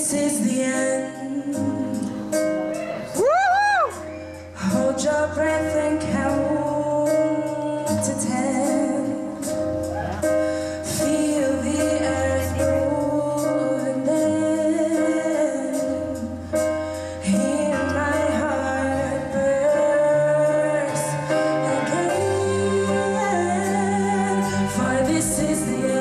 this is the end. Woo! Hold your breath and count to 10. Feel the earth move and then hear my heart burst again. For this is the end.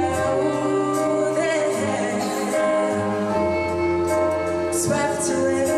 Swept away.